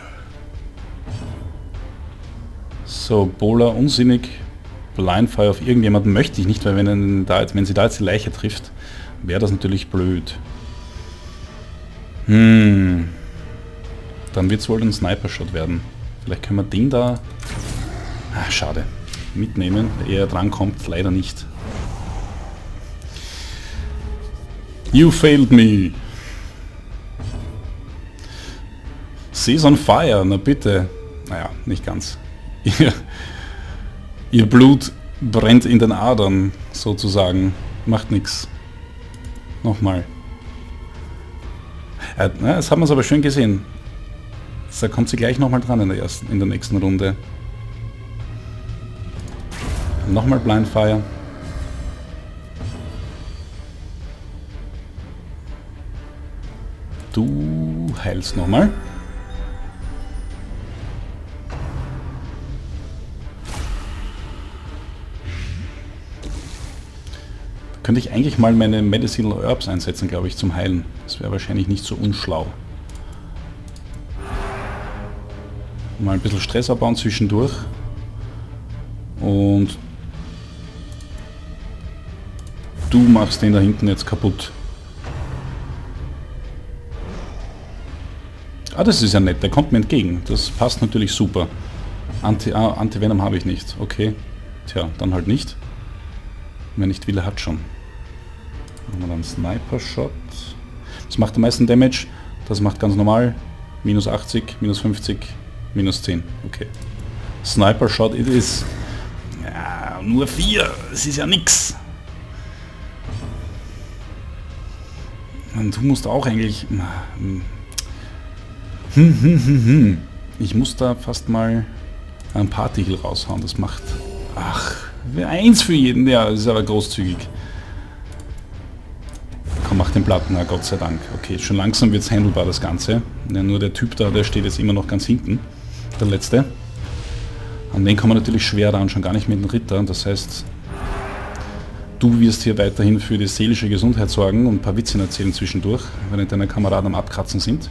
So, Bowler unsinnig. Blindfire auf irgendjemanden möchte ich nicht, weil wenn, da jetzt, wenn sie da jetzt die Leiche trifft, wäre das natürlich blöd. Hm. Dann wird es wohl ein Sniper-Shot werden. Vielleicht können wir den da... Ah, schade. Mitnehmen, ehe er drankommt, leider nicht. You failed me. See's on fire, na bitte. Naja, nicht ganz. Ihr, ihr Blut brennt in den Adern, sozusagen. Macht nichts. Nochmal. Ja, na, das haben wir es aber schön gesehen. Da kommt sie gleich nochmal dran in der ersten, in der nächsten Runde. Nochmal Blind Fire. Du heilst nochmal. Da könnte ich eigentlich mal meine Medicinal Herbs einsetzen, glaube ich, zum Heilen. Das wäre wahrscheinlich nicht so unschlau. Mal ein bisschen Stress abbauen zwischendurch. Und du machst den da hinten jetzt kaputt. Ah, das ist ja nett, der kommt mir entgegen. Das passt natürlich super. Anti, ah, Anti-Venom habe ich nicht. Okay. Tja, dann halt nicht. Wer nicht will, hat schon. Machen wir dann Sniper-Shot. Das macht am meisten Damage. Das macht ganz normal. Minus achtzig, minus fünfzig, minus zehn. Okay. Sniper-Shot, it is. Ja, nur vier. Das ist ja nix. Und du musst auch eigentlich... Hm, hm, hm, hm. Ich muss da fast mal ein Partyheal raushauen. Das macht... Ach, eins für jeden. Ja, das ist aber großzügig. Komm, mach den Platten. Na, Gott sei Dank. Okay, schon langsam wird es handelbar, das Ganze. Ja, nur der Typ da, der steht jetzt immer noch ganz hinten. Der letzte. An den kann man natürlich schwer ran, schon gar nicht mit dem Ritter. Das heißt, du wirst hier weiterhin für die seelische Gesundheit sorgen und ein paar Witze erzählen zwischendurch, wenn deine Kameraden am Abkratzen sind.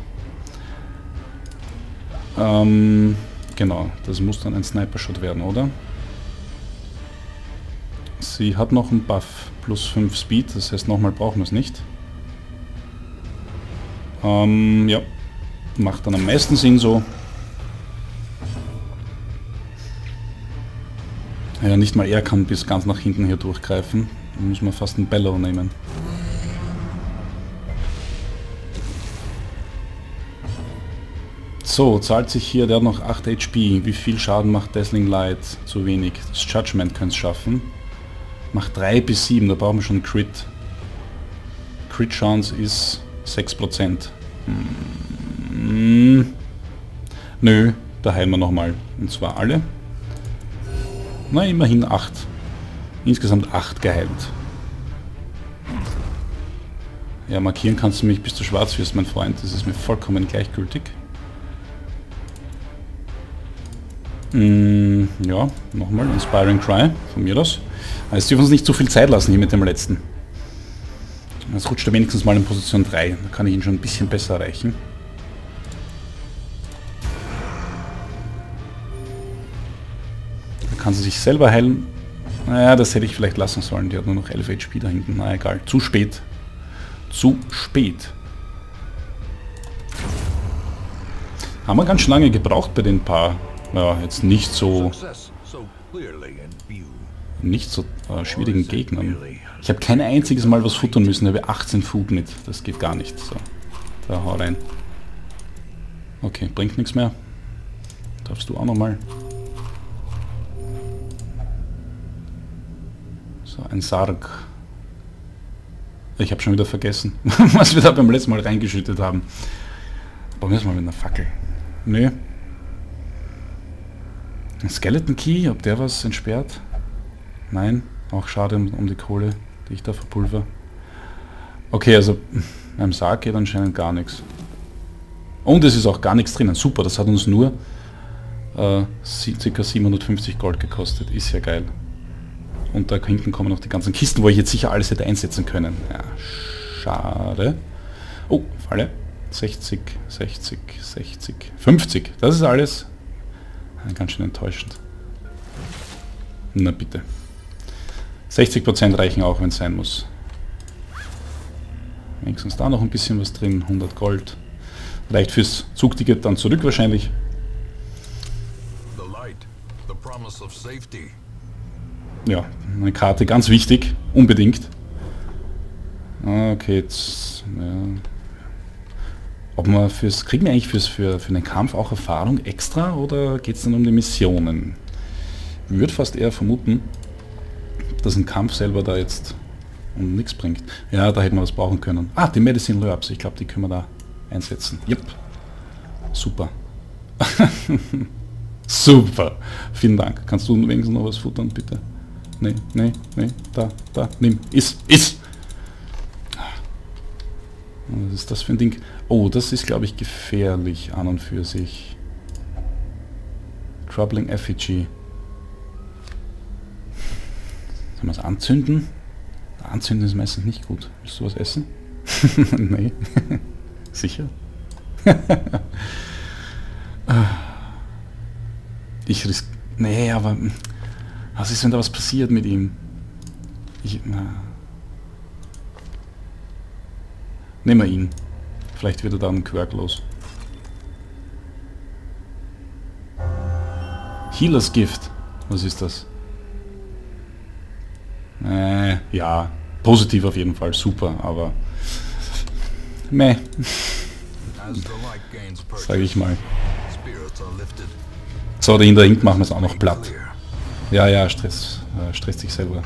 Ähm, genau, das muss dann ein Sniper-Shot werden, oder? Sie hat noch einen Buff, plus fünf Speed, das heißt nochmal brauchen wir es nicht. Ähm, ja, macht dann am meisten Sinn so. Ja, nicht mal er kann bis ganz nach hinten hier durchgreifen. Da muss man fast einen Bellow nehmen. So, zahlt sich hier, der hat noch acht H P. Wie viel Schaden macht Dazzling Light? Zu wenig. Das Judgment könnte es schaffen. Macht drei bis sieben, da brauchen wir schon Crit. Crit Chance ist sechs Prozent. Hm. Nö, da heilen wir nochmal. Und zwar alle. Na, immerhin acht. Insgesamt acht geheilt. Ja, markieren kannst du mich, bis du schwarz wirst, mein Freund. Das ist mir vollkommen gleichgültig. Mm, ja, nochmal Inspiring Cry, von mir das. Aber jetzt dürfen wir uns nicht so viel Zeit lassen hier mit dem letzten. Jetzt rutscht er wenigstens mal in Position drei. Da kann ich ihn schon ein bisschen besser erreichen. Da kann sie sich selber heilen. Naja, das hätte ich vielleicht lassen sollen. Die hat nur noch elf H P da hinten. Na egal, zu spät. Zu spät. Haben wir ganz schön lange gebraucht bei den paar. Ja, jetzt nicht so nicht so äh, schwierigen Gegnern. Ich habe kein einziges Mal was futtern müssen, ich habe achtzehn Food mit. Das geht gar nicht. So, da hau rein. Okay, bringt nichts mehr. Darfst du auch nochmal. So, ein Sarg. Ich habe schon wieder vergessen, was wir da beim letzten Mal reingeschüttet haben. Probieren wir mal mit einer Fackel. Nö. Ein Skeleton Key, ob der was entsperrt? Nein, auch schade um, um die Kohle, die ich da verpulver. Okay, also beim Sarg geht anscheinend gar nichts. Und es ist auch gar nichts drinnen. Super, das hat uns nur äh, ca. siebenhundertfünfzig Gold gekostet. Ist ja geil. Und da hinten kommen noch die ganzen Kisten, wo ich jetzt sicher alles hätte einsetzen können. Ja, schade. Oh, Falle. sechzig, sechzig, sechzig, fünfzig. Das ist alles. Ganz schön enttäuschend. Na bitte. sechzig Prozent reichen auch, wenn es sein muss. Wenigstens da noch ein bisschen was drin. hundert Gold. Reicht fürs Zugticket dann zurück wahrscheinlich. Ja, eine Karte ganz wichtig. Unbedingt. Okay, jetzt... Ja. Ob man fürs, kriegen wir eigentlich fürs, für, für den Kampf auch Erfahrung extra oder geht es dann um die Missionen? Ich würde fast eher vermuten, dass ein Kampf selber da jetzt um nichts bringt. Ja, da hätten wir was brauchen können. Ah, die Medicine Herbs, ich glaube, die können wir da einsetzen. Yep. Super. Super. Vielen Dank. Kannst du wenigstens noch was futtern, bitte? Nee, nee, nee, da, da, nimm. Iss, iss! Was ist das für ein Ding? Oh, das ist, glaube ich, gefährlich an und für sich. Troubling Effigy. Sollen wir es anzünden? Anzünden ist meistens nicht gut. Willst du was essen? Nee. Sicher? Ich risk... Nee, aber... Was ist, wenn da was passiert mit ihm? Ich... Na. Nehmen wir ihn. Vielleicht wird er dann Quirk los. Healers Gift. Was ist das? Äh, ja. Positiv auf jeden Fall. Super, aber... Meh. Sag ich mal. So, dahinter hinten machen wir es auch noch platt. Ja, ja, Stress. Äh, stresst sich selber.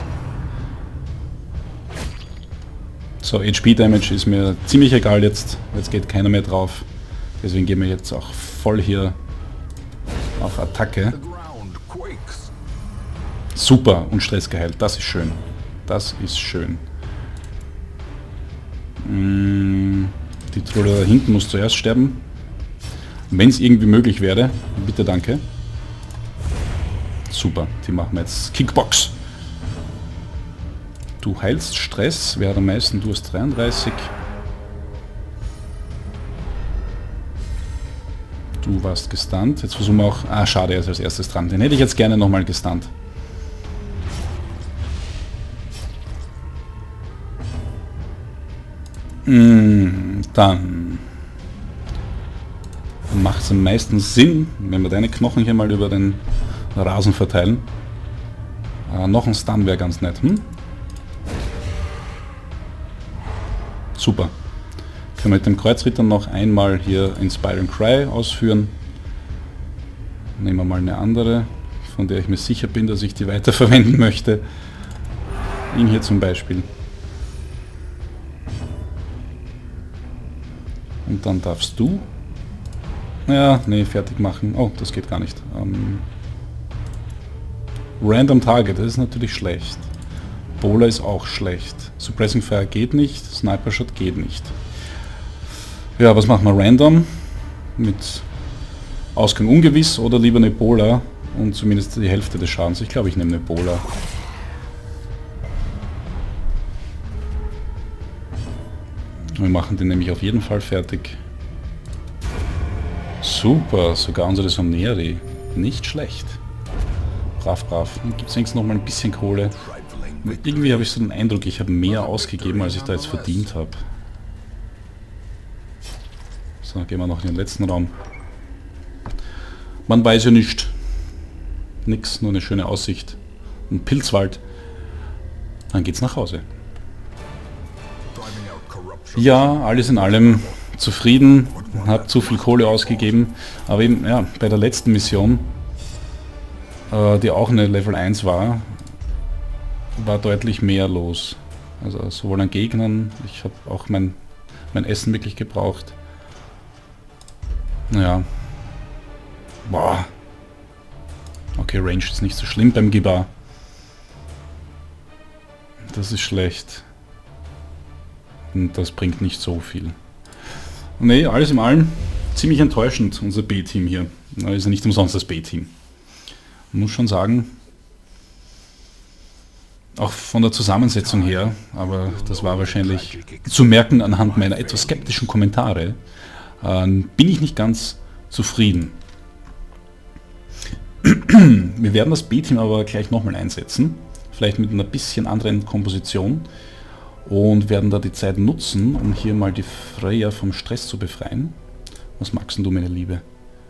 So, H P-Damage ist mir ziemlich egal jetzt. Jetzt geht keiner mehr drauf. Deswegen gehen wir jetzt auch voll hier auf Attacke. Super, und Stress geheilt. Das ist schön. Das ist schön. Mm, die Trolle da hinten muss zuerst sterben. Wenn es irgendwie möglich wäre. Bitte, danke. Super, die machen wir jetzt Kickbox. Du heilst Stress, wer hat am meisten? Du hast dreiunddreißig. Du warst gestunt. Jetzt versuchen wir auch... Ah, schade, er ist als erstes dran. Den hätte ich jetzt gerne nochmal gestunt. Mm, dann macht es am meisten Sinn, wenn wir deine Knochen hier mal über den Rasen verteilen. Äh, noch ein Stun wäre ganz nett. Hm? Super. Können wir mit dem Kreuzritter noch einmal hier Inspire and Cry ausführen. Nehmen wir mal eine andere, von der ich mir sicher bin, dass ich die weiterverwenden möchte. Ihn hier zum Beispiel. Und dann darfst du... Ja, nee, fertig machen. Oh, das geht gar nicht. Ähm, Random Target, das ist natürlich schlecht. Bowler ist auch schlecht. Suppressing Fire geht nicht. Sniper Shot geht nicht. Ja, was machen wir? Random. Mit Ausgang ungewiss oder lieber eine Bowler und zumindest die Hälfte des Schadens. Ich glaube, ich nehme eine Bowler. Wir machen den nämlich auf jeden Fall fertig. Super, sogar unsere Soneri. Nicht schlecht. Brav, brav. Gibt es wenigstens noch mal ein bisschen Kohle? Irgendwie habe ich so den Eindruck, ich habe mehr ausgegeben, als ich da jetzt verdient habe. So, gehen wir noch in den letzten Raum. Man weiß ja nicht. Nix, nur eine schöne Aussicht. Ein Pilzwald. Dann geht's nach Hause. Ja, alles in allem zufrieden. Habe zu viel Kohle ausgegeben. Aber eben, ja, bei der letzten Mission, äh, die auch eine Level eins war, war deutlich mehr los. Also sowohl an Gegnern, ich habe auch mein, mein Essen wirklich gebraucht. Naja. Boah. Okay, Range ist nicht so schlimm beim Gibar. Das ist schlecht. Und das bringt nicht so viel. Nee, alles in allem ziemlich enttäuschend, unser B-Team hier. Das ist ja nicht umsonst das B-Team. Muss schon sagen, auch von der Zusammensetzung her, aber das war wahrscheinlich zu merken anhand meiner etwas skeptischen Kommentare, äh, bin ich nicht ganz zufrieden. Wir werden das B-Team aber gleich nochmal einsetzen, vielleicht mit einer bisschen anderen Komposition, und werden da die Zeit nutzen, um hier mal die Freya vom Stress zu befreien. Was magst du, meine Liebe?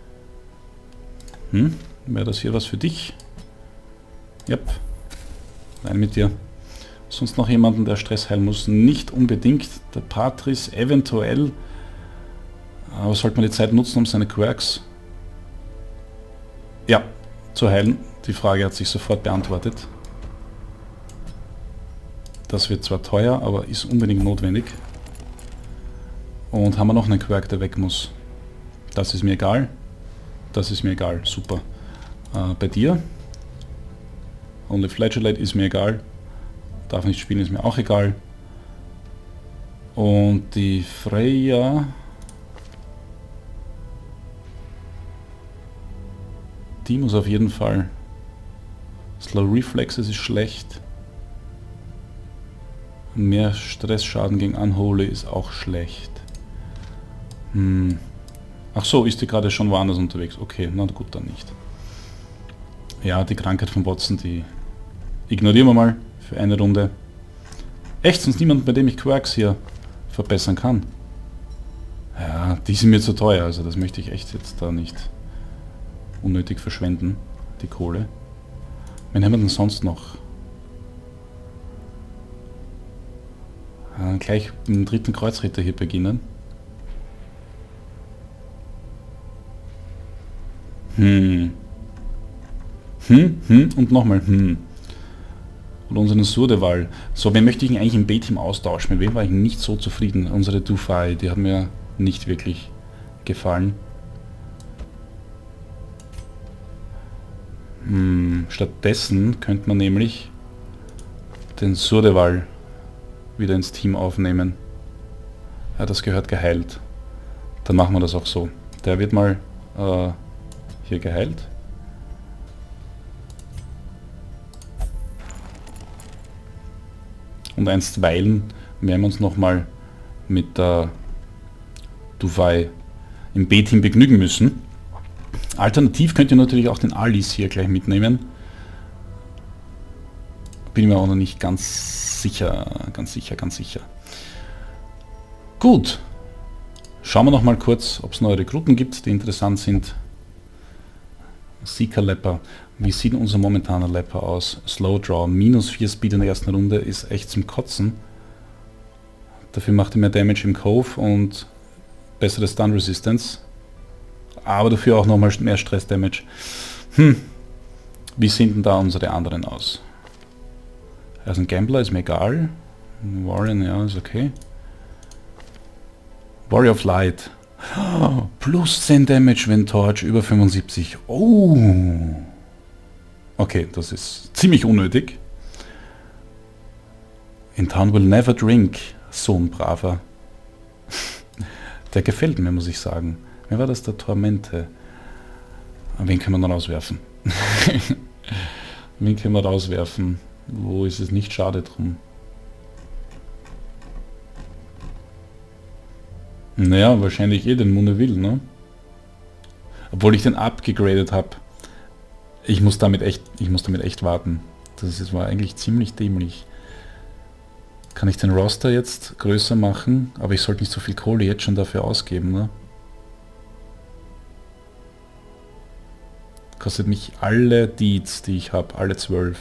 Hm? Wäre das hier was für dich? Yep. Rein mit dir. Sonst noch jemanden, der Stress heilen muss? Nicht unbedingt. Der Patris eventuell. Aber sollte man die Zeit nutzen, um seine Quirks ja, zu heilen? Die Frage hat sich sofort beantwortet. Das wird zwar teuer, aber ist unbedingt notwendig. Und haben wir noch einen Quirk, der weg muss? Das ist mir egal. Das ist mir egal. Super. Äh, bei dir? Only Flagellate ist mir egal. Darf nicht spielen, ist mir auch egal. Und die Freya... Die muss auf jeden Fall... Slow Reflexes ist schlecht. Mehr Stressschaden gegen Unholy ist auch schlecht. Hm. Ach so, ist die gerade schon woanders unterwegs? Okay, na gut, dann nicht. Ja, die Krankheit von Watson, die ignorieren wir mal für eine Runde. Echt, sonst niemand, bei dem ich Quirks hier verbessern kann. Ja, die sind mir zu teuer, also das möchte ich echt jetzt da nicht unnötig verschwenden, die Kohle. Wen haben wir denn sonst noch? Äh, gleich mit dem dritten Kreuzritter hier beginnen. Hm. Hm, hm und nochmal hm. Und unseren Surdeval. So, wen möchte ich eigentlich im B-Team austauschen? Mit wem war ich nicht so zufrieden? Unsere Dufai, die hat mir nicht wirklich gefallen. Hm, stattdessen könnte man nämlich den Surdeval wieder ins Team aufnehmen. Ja, das gehört geheilt. Dann machen wir das auch so. Der wird mal äh, hier geheilt. Und einstweilen werden wir uns nochmal mit der Dufai im B-Team begnügen müssen. Alternativ könnt ihr natürlich auch den Alice hier gleich mitnehmen. Bin mir auch noch nicht ganz sicher, ganz sicher, ganz sicher. Gut. Schauen wir noch mal kurz, ob es neue Rekruten gibt, die interessant sind. Seeker Leper. Wie sieht unser momentaner Leper aus? Slow Draw, minus vier Speed in der ersten Runde ist echt zum Kotzen. Dafür macht er mehr Damage im Cove und bessere Stun Resistance. Aber dafür auch nochmal mehr Stress Damage. Hm. Wie sehen denn da unsere anderen aus? Also ein Gambler ist mir egal. Warrior, ja, ist okay. Warrior of Light. Oh, plus zehn Damage, wenn Torch über fünfundsiebzig. Oh. Okay, das ist ziemlich unnötig. In Town will never drink. So ein braver. Der gefällt mir, muss ich sagen. Wer war das? Der Tormente. Wen können wir noch rauswerfen? Wen können wir rauswerfen? Wo ist es nicht schade drum? Naja, wahrscheinlich eh den Munde will, ne? Obwohl ich den abgegradet habe. Ich muss damit echt, ich muss damit echt warten. Das ist, war eigentlich ziemlich dämlich. Kann ich den Roster jetzt größer machen? Aber ich sollte nicht so viel Kohle jetzt schon dafür ausgeben, ne? Kostet mich alle Deeds, die ich habe, alle zwölf.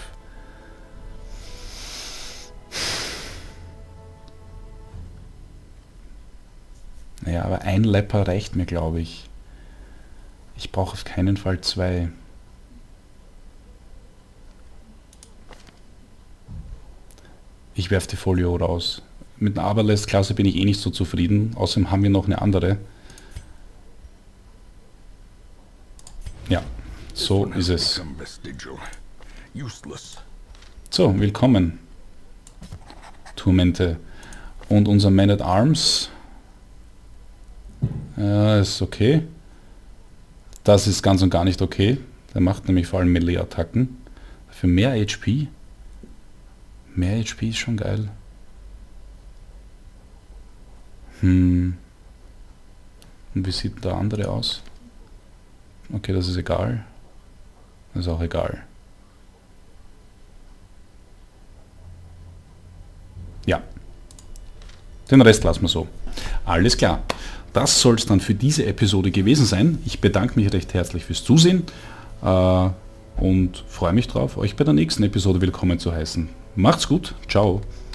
Naja, aber ein Leper reicht mir, glaube ich. Ich brauche auf keinen Fall zwei. Ich werfe die Folio raus. Mit einer Aberless-Klasse bin ich eh nicht so zufrieden. Außerdem haben wir noch eine andere. Ja, so ist es. So, willkommen. Turmente. Und unser Man at Arms. Ja, ist okay. Das ist ganz und gar nicht okay. Der macht nämlich vor allem Melee-Attacken. Für mehr H P. Mehr H P ist schon geil. Hm. Und wie sieht der andere aus? Okay, das ist egal. Das ist auch egal. Ja. Den Rest lassen wir so. Alles klar. Das soll es dann für diese Episode gewesen sein. Ich bedanke mich recht herzlich fürs Zusehen äh, und freue mich drauf, euch bei der nächsten Episode willkommen zu heißen. Macht's gut. Ciao.